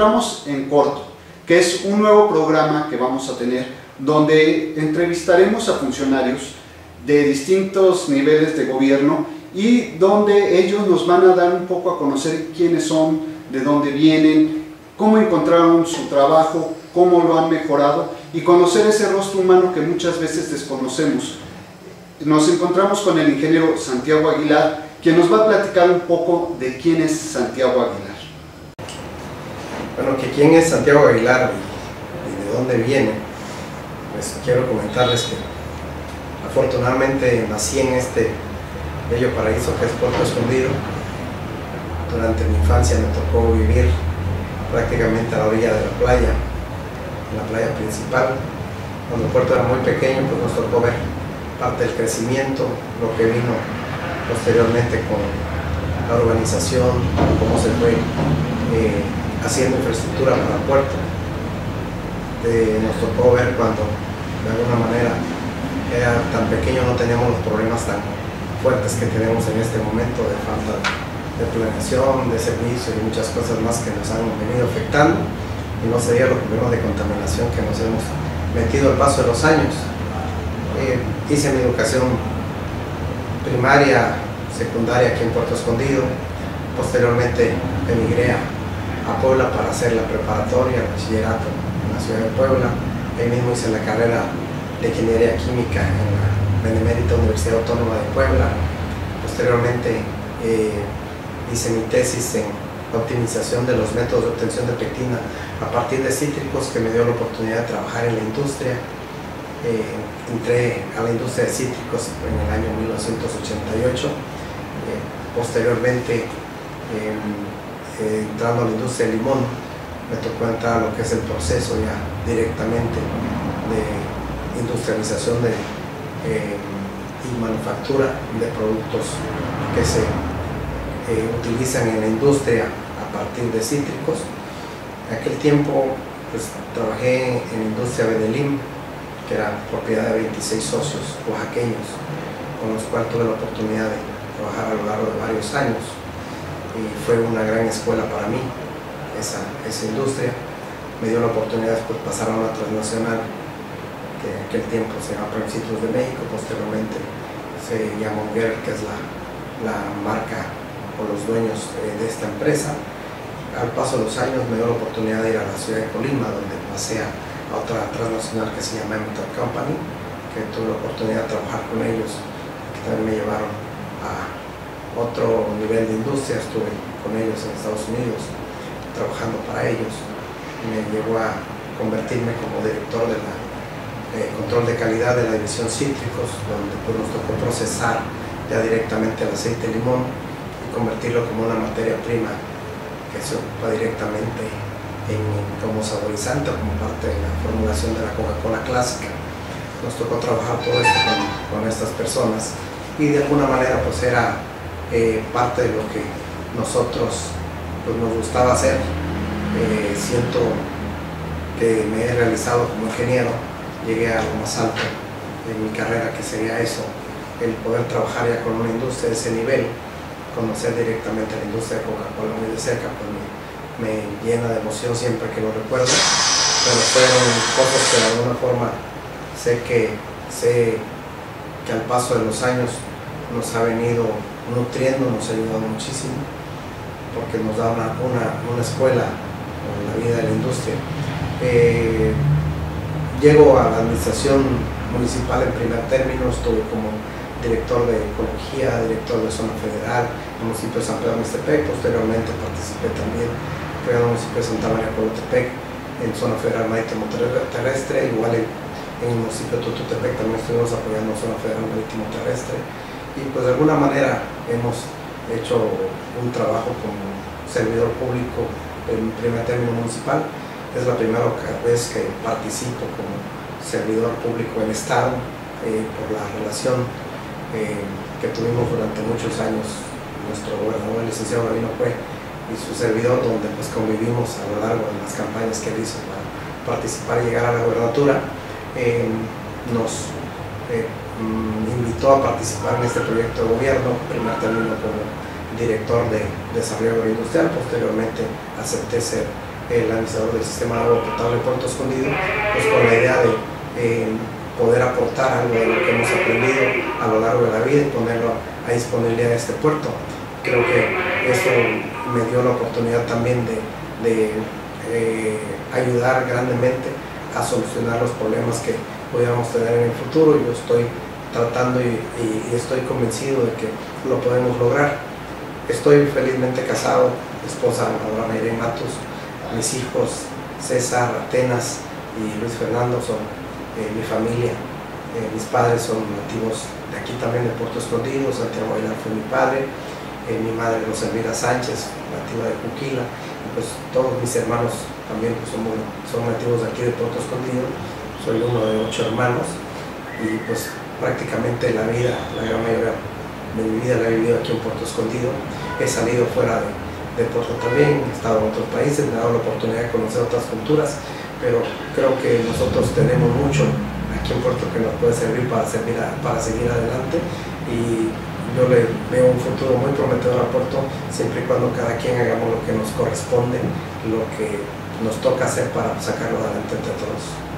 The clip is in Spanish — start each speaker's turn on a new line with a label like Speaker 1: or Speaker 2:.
Speaker 1: encontramos en Corto, que es un nuevo programa que vamos a tener, donde entrevistaremos a funcionarios de distintos niveles de gobierno y donde ellos nos van a dar un poco a conocer quiénes son, de dónde vienen, cómo encontraron su trabajo, cómo lo han mejorado y conocer ese rostro humano que muchas veces desconocemos. Nos encontramos con el ingeniero Santiago Aguilar, quien nos va a platicar un poco de quién es Santiago Aguilar.
Speaker 2: Bueno, que quién es Santiago Aguilar y de dónde viene, pues quiero comentarles que afortunadamente nací en este bello paraíso que es Puerto Escondido. Durante mi infancia me tocó vivir prácticamente a la orilla de la playa, en la playa principal. Cuando el puerto era muy pequeño, pues nos tocó ver parte del crecimiento, lo que vino posteriormente con la urbanización, cómo se fue haciendo infraestructura para el puerto. Nos tocó ver cuando de alguna manera era tan pequeño, no teníamos los problemas tan fuertes que tenemos en este momento de falta de planeación, de servicio y muchas cosas más que nos han venido afectando, y no sería los problemas de contaminación que nos hemos metido al paso de los años. Hice mi educación primaria, secundaria aquí en Puerto Escondido. Posteriormente emigré a Puebla para hacer la preparatoria, el bachillerato en la ciudad de Puebla. Ahí mismo hice la carrera de Ingeniería Química en la Benemérita Universidad Autónoma de Puebla. Posteriormente hice mi tesis en la optimización de los métodos de obtención de pectina a partir de cítricos, que me dio la oportunidad de trabajar en la industria. Entré a la industria de cítricos en el año 1988. Posteriormente, entrando a la industria del limón, me tocó entrar a lo que es el proceso ya directamente de industrialización y manufactura de productos que se utilizan en la industria a partir de cítricos. En aquel tiempo pues, trabajé en la industria Bedelim, que era propiedad de 26 socios oaxaqueños, con los cuales tuve la oportunidad de trabajar a lo largo de varios años, y fue una gran escuela para mí esa industria. Me dio la oportunidad de pasar a una transnacional que en aquel tiempo se llama Principios de México, posteriormente se llama Unger, que es la marca o los dueños de esta empresa. Al paso de los años me dio la oportunidad de ir a la ciudad de Colima, donde pasé a otra transnacional que se llama Emmental Company, que tuve la oportunidad de trabajar con ellos, que también me llevaron a otro nivel de industria. Estuve con ellos en Estados Unidos trabajando para ellos. Me llevó a convertirme como director de la control de calidad de la división cítricos, donde pues, nos tocó procesar ya directamente el aceite de limón y convertirlo como una materia prima que se ocupa directamente como saborizante o como parte de la formulación de la Coca-Cola clásica. Nos tocó trabajar todo esto con estas personas, y de alguna manera pues era parte de lo que nosotros pues, nos gustaba hacer. Siento que me he realizado como ingeniero, llegué a lo más alto de mi carrera, que sería eso, el poder trabajar ya con una industria de ese nivel, conocer directamente la industria de Coca-Cola muy de cerca, pues me llena de emoción siempre que lo recuerdo. Pero fueron cosas que de alguna forma sé que al paso de los años nos ha venido nutriendo, nos ha ayudado muchísimo, porque nos da una escuela en la vida de la industria. Llego a la administración municipal en primer término, estuve como director de ecología, director de zona federal en el municipio de San Pedro Mixtepec. Posteriormente participé también en el municipio de Santa María Colotepec en zona federal marítimo terrestre, igual en el municipio de Tututepec también estuvimos apoyando zona federal marítimo terrestre, y pues de alguna manera hemos hecho un trabajo como servidor público en primer término municipal. Es la primera vez que participo como servidor público en Estado, por la relación que tuvimos durante muchos años nuestro gobernador, el licenciado Gabino Cue, y su servidor, donde pues convivimos a lo largo de las campañas que él hizo para participar y llegar a la gobernatura. Nos invitó a participar en este proyecto de gobierno, primer término como director de desarrollo agroindustrial. Posteriormente acepté ser el administrador del sistema de agua potable de Puerto Escondido, pues con la idea de poder aportar algo de lo que hemos aprendido a lo largo de la vida y ponerlo a disponibilidad de este puerto. Creo que eso me dio la oportunidad también de ayudar grandemente a solucionar los problemas que podamos tener en el futuro. Yo estoy tratando y estoy convencido de que lo podemos lograr. Estoy felizmente casado, mi esposa Laura Mayre Matus, mis hijos César, Atenas y Luis Fernando son mi familia. Mis padres son nativos de aquí también de Puerto Escondido. Santiago Bailar fue mi padre, mi madre Rosa Elvira Sánchez, nativa de Juquila, y pues todos mis hermanos también pues, son nativos de aquí de Puerto Escondido. Soy uno de 8 hermanos y pues prácticamente la gran mayoría de mi vida la he vivido aquí en Puerto Escondido. He salido fuera de Puerto también, he estado en otros países, me he dado la oportunidad de conocer otras culturas, pero creo que nosotros tenemos mucho aquí en Puerto que nos puede servir para seguir adelante, y yo le veo un futuro muy prometedor a Puerto siempre y cuando cada quien hagamos lo que nos corresponde, lo que nos toca hacer para sacarlo adelante entre todos.